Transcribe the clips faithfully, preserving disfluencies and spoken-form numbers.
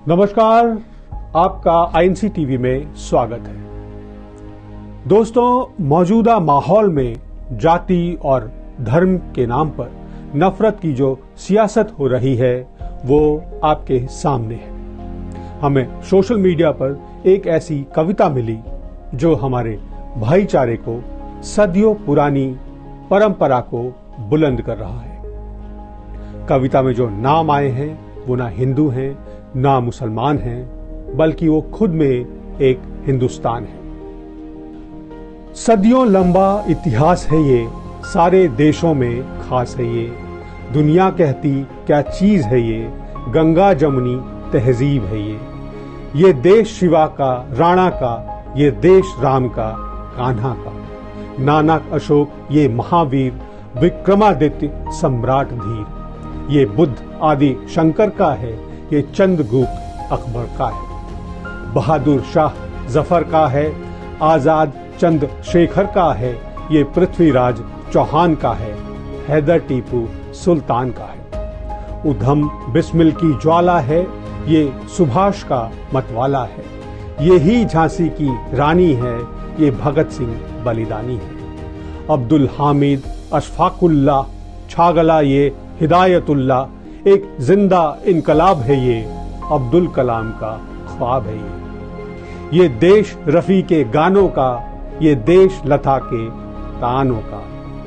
नमस्कार, आपका INC TV में स्वागत है। दोस्तों, मौजूदा माहौल में जाति और धर्म के नाम पर नफरत की जो सियासत हो रही है वो आपके सामने है। हमें सोशल मीडिया पर एक ऐसी कविता मिली जो हमारे भाईचारे को, सदियों पुरानी परंपरा को बुलंद कर रहा है। कविता में जो नाम आए हैं वो ना हिंदू हैं ना मुसलमान हैं, बल्कि वो खुद में एक हिंदुस्तान है। सदियों लंबा इतिहास है ये, सारे देशों में खास है ये। दुनिया कहती क्या चीज है ये, गंगा जमुनी तहजीब है ये। ये देश शिवा का, राणा का, ये देश राम का, कान्हा का। नानक अशोक ये महावीर, विक्रमादित्य सम्राट धीर। ये बुद्ध आदि शंकर का है, ये चंद्रगुप्त अकबर का है। बहादुर शाह जफर का है, आजाद चंद्रशेखर का है, ये पृथ्वीराज चौहान का है, हैदर टीपू सुल्तान का है। उधम बिस्मिल की ज्वाला है, ये सुभाष का मतवाला है। ये ही झांसी की रानी है, ये भगत सिंह बलिदानी है। अब्दुल हामिद अशफाकुल्ला छागला ये हिदायतुल्ला, एक जिंदा इनकलाब है ये, अब्दुल कलाम का ख्वाब है ये। ये देश रफी के गानों का, ये देश लता के तानों का।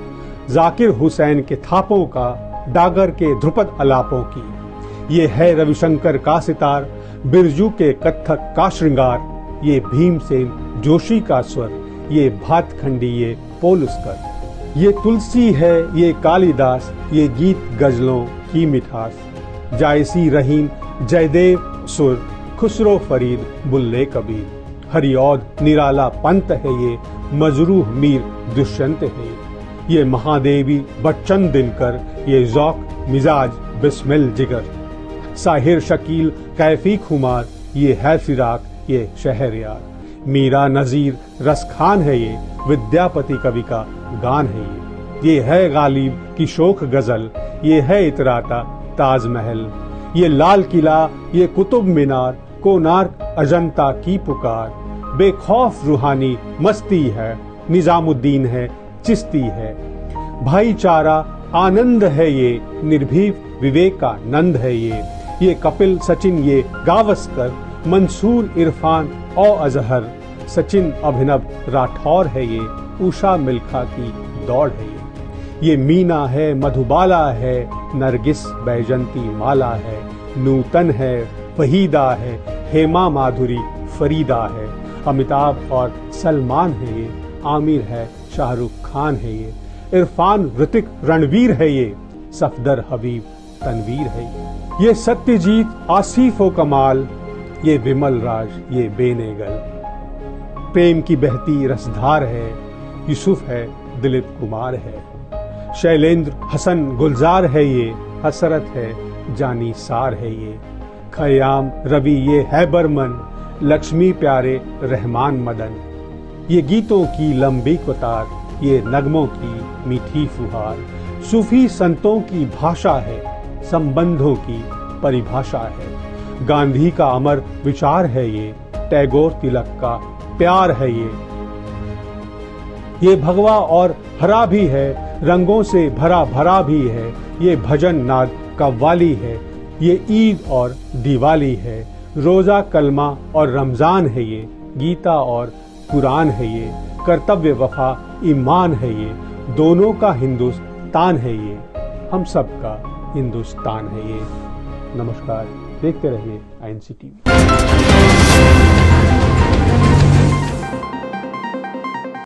जाकिर हुसैन के थापों का, डागर के ध्रुपद अलापों की। ये है रविशंकर का सितार, बिरजू के कत्थक का श्रृंगार। ये भीमसेन जोशी का स्वर, ये भातखंडी ये पोलुस्कर। ये तुलसी है ये कालिदास, ये गीत गजलों की मिठास। जायसी रहीम जयदेव सुर, खुसरो फरीद बुल्ले कबीर। हरिऔध निराला पंत है ये, मजरूह मीर दुष्यंत है ये। ये महादेवी बच्चन दिनकर, ये ज़ौक मिजाज बिस्मिल जिगर। साहिर शकील कैफी खुमार, ये है फिराक ये शहरयार। मीरा नजीर रसखान है ये, विद्यापति कवि का गान है ये। ये है गालिब की शोक गजल, ये है इतराता ताजमहल। ये लाल किला ये कुतुब मीनार, कोणार्क अजंता की पुकार। बेखौफ रूहानी मस्ती है, निजामुद्दीन है चिश्ती है। भाईचारा आनंद है ये, निर्भीक विवेकानंद है ये। ये कपिल सचिन ये गावस्कर, मंसूर इरफान और अजहर। सचिन अभिनव राठौर है ये, उषा मिल्खा की दौड़ है ये। ये मीना है मधुबाला है, नरगिस बैजंती माला है। नूतन है वहीदा है, हेमा माधुरी फरीदा है। अमिताभ और सलमान है ये, आमिर है शाहरुख खान है ये। इरफान ऋतिक रणवीर है ये, सफदर हबीब तनवीर है ये। ये सत्यजीत आसिफ व कमाल, ये विमल राज ये बेनेगल। प्रेम की बहती रसधार है, यूसुफ है दिलीप कुमार है। शैलेंद्र हसन गुलजार है ये, हसरत है जानी सार है ये। खयाम रवि ये है बर्मन, लक्ष्मी प्यारे रहमान मदन। ये गीतों की लंबी कतार, ये नगमों की मीठी फुहार। सूफी संतों की भाषा है, संबंधों की परिभाषा है। गांधी का अमर विचार है ये, टैगोर तिलक का प्यार है ये। ये भगवा और हरा भी है, रंगों से भरा भरा भी है। ये भजन नाद कव्वाली है, ये ईद और दिवाली है। रोजा कलमा और रमजान है ये, गीता और कुरान है ये। कर्तव्य वफा ईमान है ये, दोनों का हिंदुस्तान है ये। हम सब का हिंदुस्तान है ये। नमस्कार, देखते रहिए आईएनसी टीवी।